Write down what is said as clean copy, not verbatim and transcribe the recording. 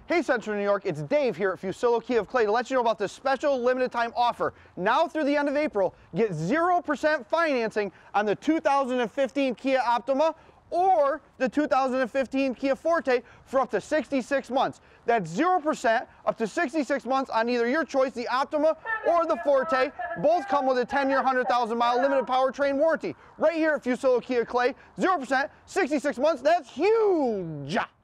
Hey Central New York, it's Dave here at Fuccillo Kia of Clay to let you know about this special limited time offer. Now through the end of April, get 0% financing on the 2015 Kia Optima or the 2015 Kia Forte for up to 66 months. That's 0% up to 66 months on either your choice, the Optima or the Forte. Both come with a 10-year, 100,000-mile limited powertrain warranty. Right here at Fuccillo Kia Clay, 0%, 66 months, that's huge!